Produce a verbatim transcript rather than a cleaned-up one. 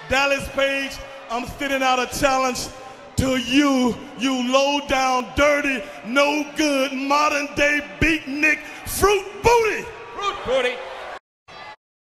Dallas Page, I'm sending out a challenge to you, you low down, dirty, no good, modern day beatnik, fruit booty. Fruit booty.